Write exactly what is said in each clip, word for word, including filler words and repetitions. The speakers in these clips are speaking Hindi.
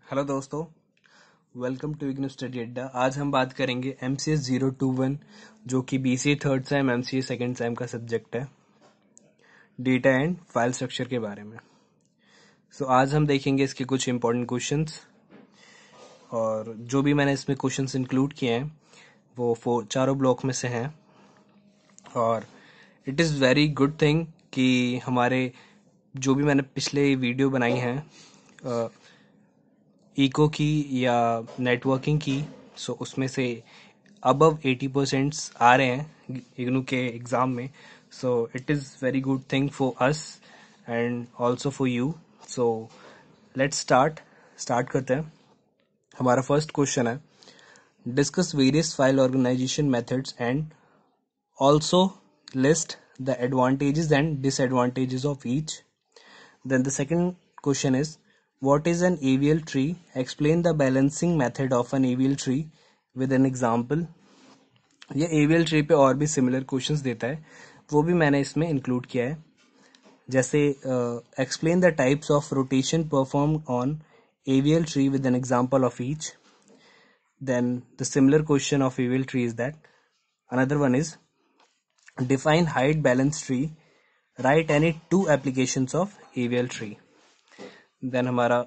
हेलो दोस्तों, वेलकम टू इग्नू स्टडी अड्डा। आज हम बात करेंगे M C S zero two one जो कि B C A third sem M C A second sem का सब्जेक्ट है, डेटा एंड फाइल स्ट्रक्चर के बारे में। सो so, आज हम देखेंगे इसके कुछ इंपॉर्टेंट क्वेश्चंस, और जो भी मैंने इसमें क्वेश्चंस इंक्लूड किए हैं वो फोर चारों ब्लॉक में से हैं। और it is very good thing कि हमारे जो भी मैंने पिछले वीडियो बनाई हैं इको की या नेटवर्किंग की, सो so उसमें से अबव एटी परसेंट्स आ रहे हैं इग्नू के एग्ज़ाम में। So it is very good thing for us and also for you. So let's start start करते हैं। हमारा फर्स्ट क्वेश्चन है, discuss various file organisation methods and also list the advantages and disadvantages of each. Then the second question is, what is an A V L tree? Explain the balancing method of an A V L tree with an example. ये A V L tree पे और भी similar questions देता है, वो भी मैंने इसमें include किया है। जैसे uh, explain the types of rotation performed on A V L tree with an example of each. Then the similar question of A V L tree is that another one is, define height balance tree. Write any two applications of A V L tree. Then हमारा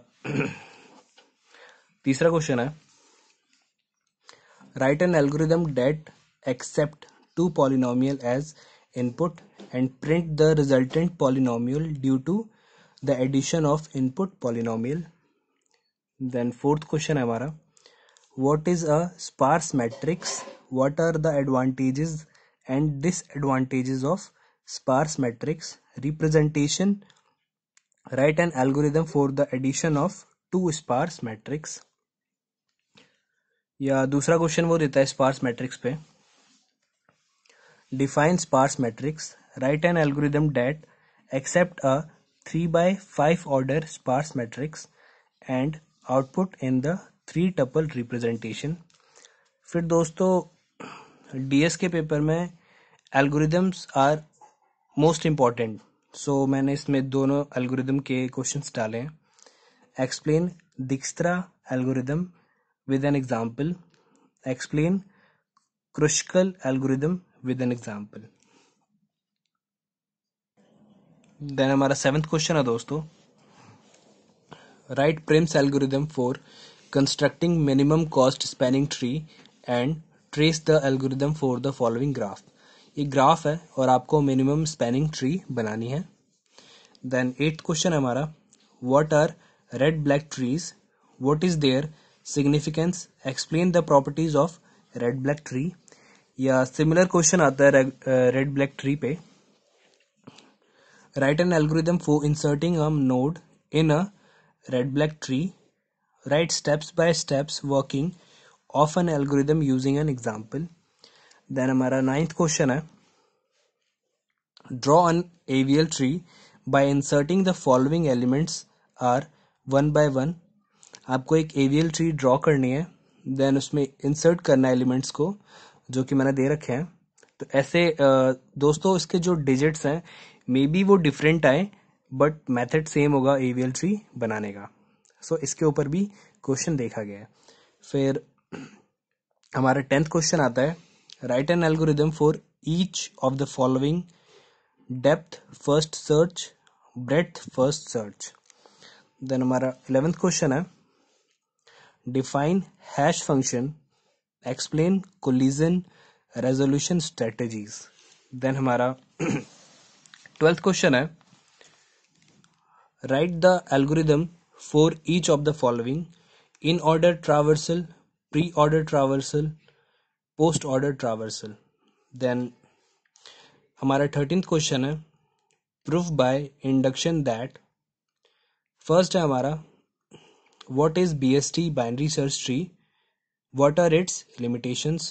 तीसरा क्वेश्चन है, write an algorithm that accept two polynomial as input and print the resultant polynomial due to the addition of input polynomial. Then fourth question है हमारा, what is a sparse matrix? What are the advantages and disadvantages of sparse matrix representation? Write an algorithm for the addition of two sparse matrix. या दूसरा क्वेश्चन वो देता है स्पार्स मैट्रिक्स पे, define sparse matrix. Write an algorithm that accept a three by five order sparse matrix and output in the three tuple representation. फिर दोस्तों डीएस के पेपर में algorithms are most important, so मैंने इसमें दोनों एल्गोरिथम के क्वेश्चंस डाले हैं. Explain Dijkstra algorithm with an example. Explain Kruskal algorithm with an example. Then हमारा सेवेंथ क्वेश्चन है दोस्तों, write Prim's algorithm for constructing minimum cost spanning tree and trace the algorithm for the following graph. ये ग्राफ है और आपको मिनिमम स्पैनिंग ट्री बनानी है. देन एट्थ क्वेश्चन है हमारा, what are red black trees, what is their significance, explain the properties of red black tree. या similar question आता है red black tree पे, write an algorithm for inserting a node in a red black tree. Write steps by steps working of an algorithm using an example. Then हमारा ninth question है, draw an A V L tree by inserting the following elements are one by one. आपको एक A V L tree draw करनी है, देन उसमें इंसर्ट करना है एलिमेंट्स को जो कि मैंने दे रखे हैं. तो ऐसे दोस्तों इसके जो डिजिट्स हैं मे बी वो डिफरेंट आए बट मेथड सेम होगा A V L ट्री बनाने का. सो so, इसके ऊपर भी क्वेश्चन देखा गया है. फिर हमारा टेंथ क्वेश्चन आता है, write an algorithm for each of the following, depth first search, breadth first search. Then हमारा इलेवेंथ क्वेश्चन है, define hash function, explain collision resolution strategies. Then हमारा ट्वेल्थ क्वेश्चन है, write the algorithm for each of the following, in order traversal, pre-order traversal, post-order traversal. Then हमारा थर्टीन्थ क्वेश्चन है, proof by induction that. First है हमारा, what is B S T binary search tree, what are its limitations.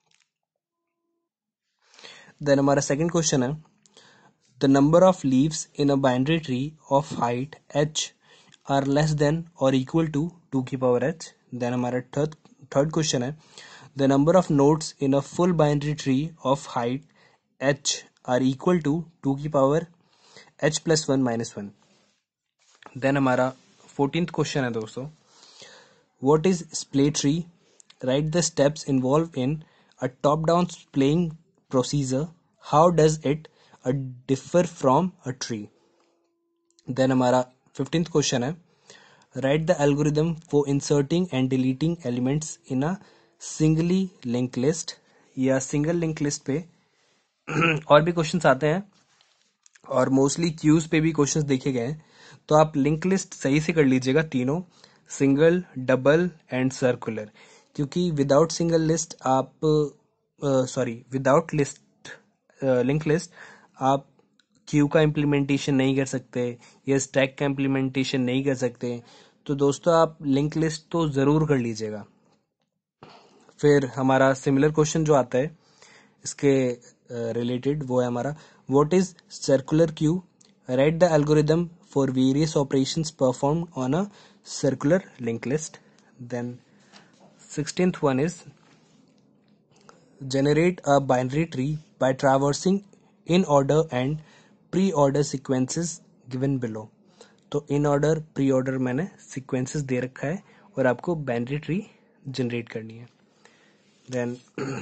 then हमारा सेकंड क्वेश्चन है, the number of leaves in a binary tree of height h are less than or equal to two की power h. then हमारा थर्ड थर्ड क्वेश्चन है, the number of nodes in a full binary tree of height h are equal to two की power h plus one minus one. then हमारा फोर्टीन्थ क्वेश्चन है दोस्तों, What is splay tree? Write the steps involved in a top-down splaying procedure. How does it uh, differ from a tree? Then हमारा fifteenth क्वेश्चन है, write the algorithm for inserting and deleting elements in a singly linked list. या सिंगल लिंक लिस्ट पे और भी क्वेश्चंस आते हैं और मोस्टली क्यूज पे भी क्वेश्चंस देखे गए हैं, तो आप लिंक लिस्ट सही से कर लीजिएगा तीनों, सिंगल, डबल एंड सर्कुलर, क्योंकि विदाउट सिंगल लिस्ट आप sorry without list link list आप क्यू का इम्प्लीमेंटेशन नहीं कर सकते या स्टैक का इम्प्लीमेंटेशन नहीं कर सकते. तो दोस्तों आप लिंक लिस्ट तो ज़रूर कर लीजिएगा. फिर हमारा सिमिलर क्वेश्चन जो आता है इसके रिलेटेड uh, वो है हमारा, what is circular queue? Write the algorithm for various operations performed on a circular link list. Then sixteenth one is generate a binary tree by traversing in order and pre-order sequences given below. तो in order pre order मैंने sequences दे रखा है और आपको binary tree generate करनी है. Then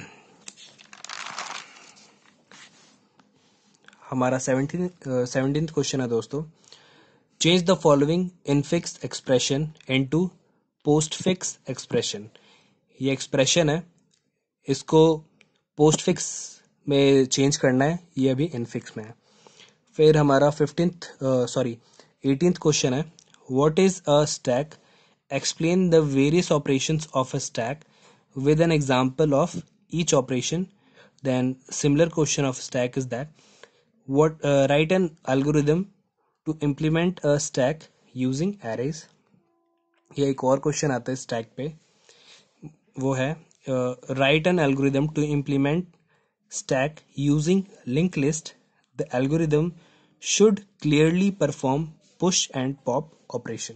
हमारा सेवनटीन्थ क्वेश्चन है दोस्तों, change the following infix expression into postfix expression. ये एक्सप्रेशन है, इसको पोस्टफिक्स में चेंज करना है, ये अभी इनफिक्स में है. फिर हमारा फिफ्टींथ सॉरी एटीन्थ क्वेश्चन है, what is a stack? Explain the various operations of a stack with an example of each operation. Then similar question of stack is that what uh, write an algorithm to implement a stack using arrays. ये एक और क्वेश्चन आता है स्टैक पे, वो है write an algorithm to implement stack using link list. The algorithm should clearly perform push and pop operation.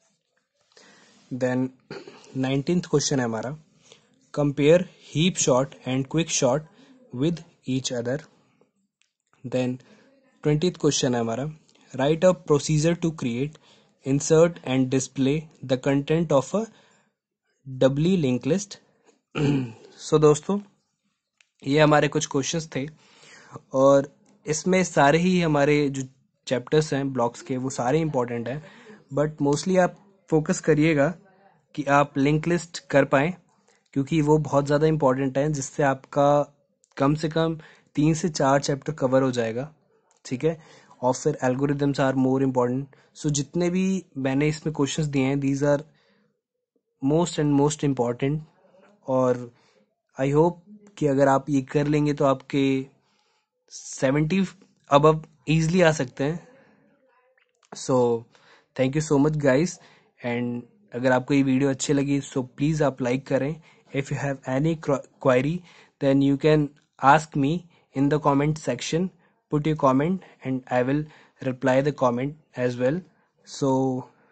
Then nineteenth question है हमारा, compare heap sort and quick sort with each other. Then twentieth question है हमारा, write a procedure to create, insert and display the content of a doubly link list. So दोस्तों ये हमारे कुछ क्वेश्चंस थे और इसमें सारे ही हमारे जो चैप्टर्स हैं ब्लॉक्स के वो सारे इंपॉर्टेंट हैं, बट मोस्टली आप फोकस करिएगा कि आप लिंक लिस्ट कर पाएँ, क्योंकि वो बहुत ज़्यादा इंपॉर्टेंट है, जिससे आपका कम से कम तीन से चार चैप्टर कवर हो जाएगा. ठीक है, और फिर algorithms are more important. So जितने भी मैंने इसमें क्वेश्चंस दिए हैं, these are most and most important, और आई होप कि अगर आप ये कर लेंगे तो आपके सेवेंटी अबव ईजिली आ सकते हैं. So thank you so much guys, and अगर आपको ये वीडियो अच्छी लगी सो प्लीज़ आप लाइक करें. If you have any query then you can ask me in the comment section. Put your comment and I will reply the comment as well. So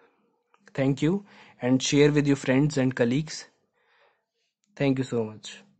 thank you, and share with your friends and colleagues. Thank you so much.